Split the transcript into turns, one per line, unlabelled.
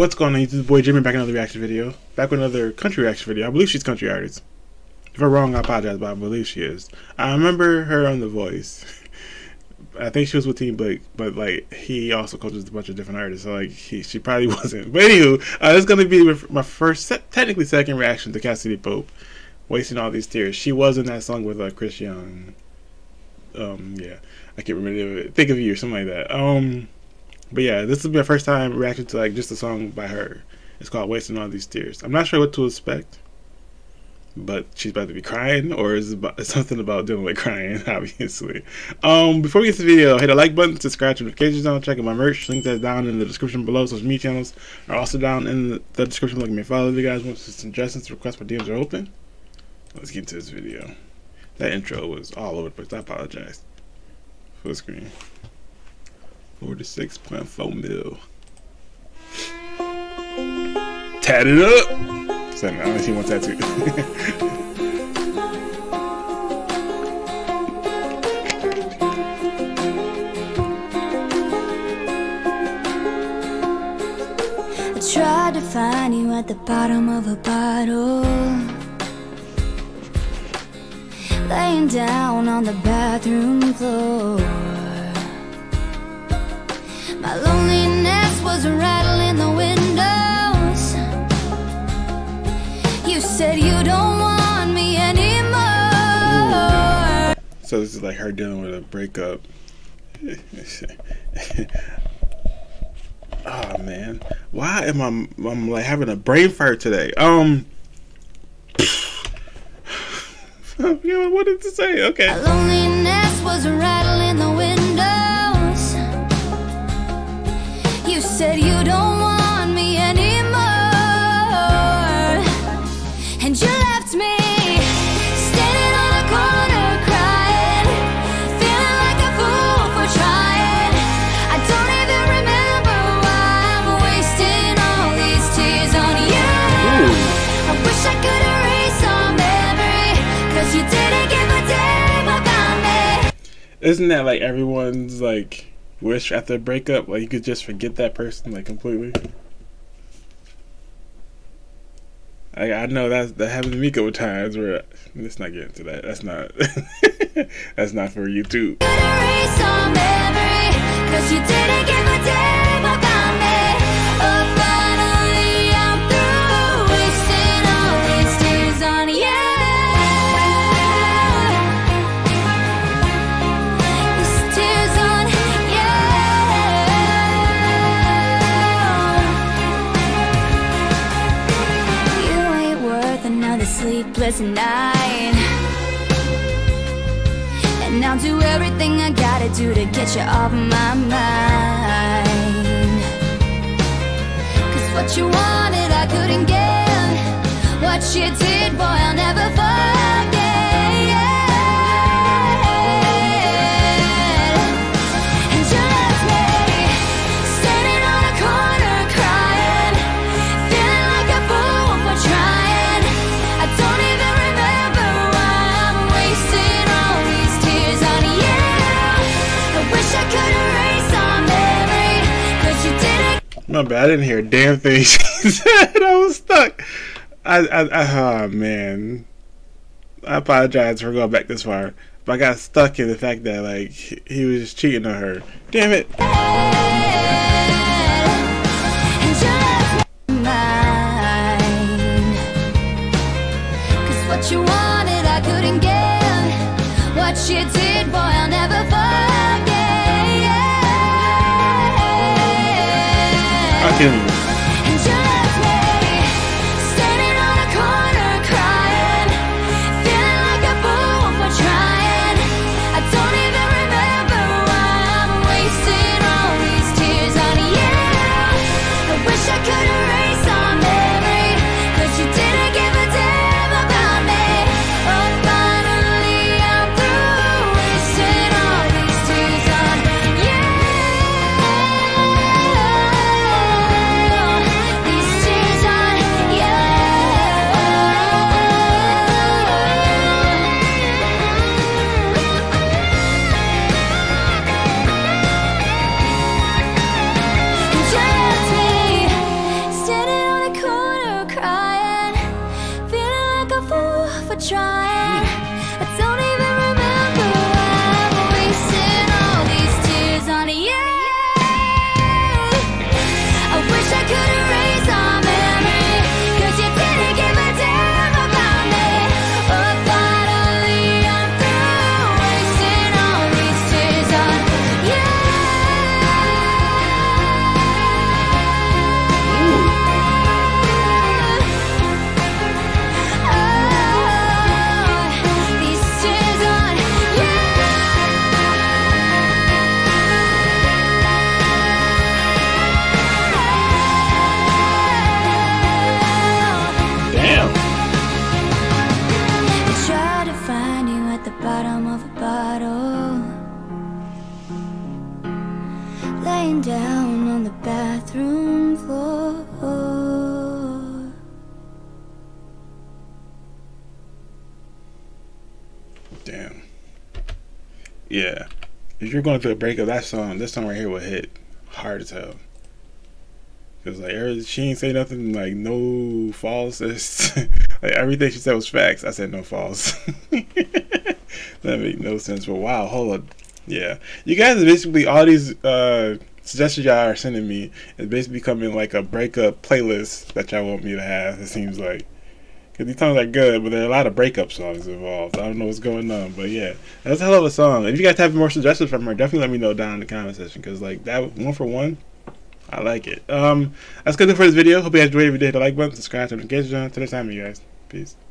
What's going on? It's your boy Jimmy back in another reaction video. Back with another country reaction video. I believe she's a country artist. If I'm wrong, I apologize, but I believe she is. I remember her on The Voice. I think she was with Team Blake, but like he also coaches a bunch of different artists, so like she probably wasn't. But anywho, it's gonna be my first, technically second reaction to Cassadee Pope, Wasting All These Tears. She was in that song with Chris Young. Yeah, I can't remember it. Think of You or something like that. But yeah, this will be my first time reacting to like just a song by her. It's called Wasting All These Tears. I'm not sure what to expect, but she's about to be crying, or is it something about dealing with crying, obviously. Before we get to the video, hit the like button, subscribe to the notifications on, check out my merch. Links that's down in the description below. Social media channels are also down in the description below. Give me a follow if you guys want suggestions, requests, for DMs are open. Let's get into this video. That intro was all over the place. I apologize. Full screen. 46.4 mil. Tat it up. So, I only see one tattoo.
I tried to find you at the bottom of a bottle, laying down on the bathroom floor. My loneliness was rattling the windows. You said you don't want me anymore.
So this is like her dealing with a breakup. Oh man, why am I'm like having a brain fart today? What did it say? Okay.
My loneliness was rattling the windows. You said you don't want me anymore, and you left me standing on a corner crying, feeling like a fool for trying. I don't even remember why I'm wasting all these tears on you. Ooh. I wish I could erase our memory, 'cause you didn't give a damn about me.
Isn't that like everyone's like wish after a breakup? Like you could just forget that person like completely. I know that happened to me a couple times. Where let's not get into that. That's not that's not for YouTube.
Erase our memory, 'cause you didn't give a damn about me. Oh, finally I'm through wasting all these tears on you. These tears on you. You ain't worth another sleepless night, and I'll do everything I gotta do to get you off my mind. 'Cause what you wanted I couldn't get. What you did, boy, I'll never forget. And you left me standing on a corner crying, feeling like a fool for trying. I don't even remember why I'm wasting all these tears on you. I wish I could erase our memory, 'cause you didn't.
My bad, I didn't hear a damn thing she said. I was stuck. Oh man, I apologize for going back this far, but I got stuck in the fact that like he was just cheating on her. Damn it.
And you left me mine, 'cause what you wanted I couldn't get. What you did, boy, I'll never forget.
I can't.
And you left me standing on a corner crying, feeling like a fool for trying. I don't even remember why I'm wasting all these tears on you. I wish I could erase our memory, 'cause you didn't give a damn about me. Oh, finally I'm through wasting all these tears on you. trying. I don't even remember why I'm wasting all these tears on you. I wish I could erase our memory, 'cause you didn't give a damn about me. But finally I'm through wasting all these tears on you. These tears on you.
Damn.
I try to find you at the bottom of a bottle, laying down on the bathroom floor.
Damn. Yeah. If you're going through a breakup, this song right here will hit hard as hell. Cause like she ain't say nothing like no false. Like everything she said was facts. I said no false. That make no sense. But wow, hold up. Yeah, you guys are basically all these suggestions y'all are sending me is basically becoming like a breakup playlist that y'all want me to have. It seems like. Cause these songs are good, but there are a lot of breakup songs involved. I don't know what's going on, but yeah, that's a hell of a song. If you guys have more suggestions from her, definitely let me know down in the comment section. Cause like that 1 for 1, I like it. That's good for this video. Hope you guys enjoyed. If you did, hit the like button, subscribe to the notification. Till next time, you guys. Peace.